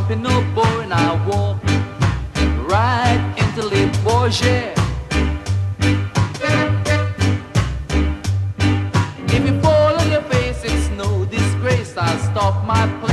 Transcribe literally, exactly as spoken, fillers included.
in no boring, I walk right into Le Bourget. If you fall on your face, it's no disgrace. I'll stop my